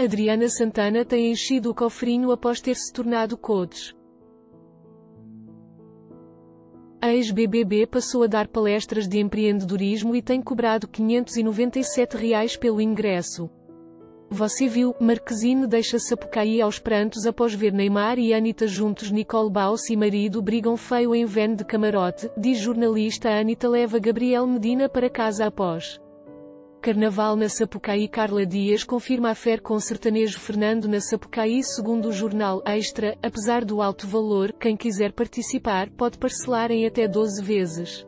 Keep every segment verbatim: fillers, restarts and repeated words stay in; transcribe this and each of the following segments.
Adriana Santana tem enchido o cofrinho após ter se tornado coach. A ex-B B B passou a dar palestras de empreendedorismo e tem cobrado quinhentos e noventa e sete reais pelo ingresso. Você viu, Marquezine deixa Sapucaí aos prantos após ver Neymar e Anitta juntos. Nicole Baus e marido brigam feio em van de camarote, diz jornalista. Anitta leva Gabriel Medina para casa após Carnaval na Sapucaí. Carla Dias confirma affaire com sertanejo Fernando na Sapucaí. Segundo o jornal Extra, apesar do alto valor, quem quiser participar pode parcelar em até doze vezes.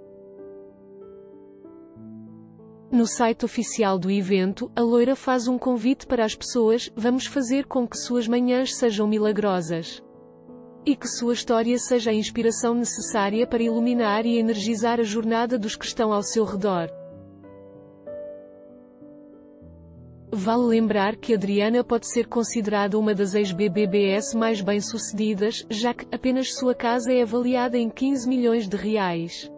No site oficial do evento, a loira faz um convite para as pessoas: vamos fazer com que suas manhãs sejam milagrosas. E que sua história seja a inspiração necessária para iluminar e energizar a jornada dos que estão ao seu redor. Vale lembrar que Adriana pode ser considerada uma das ex-B B Bs mais bem-sucedidas, já que apenas sua casa é avaliada em quinze milhões de reais.